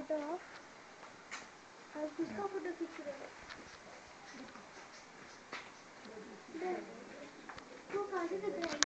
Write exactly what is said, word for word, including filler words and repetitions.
Photo आप किसका photo खींच रहे हो? तू कहाँ से दिख रहा है?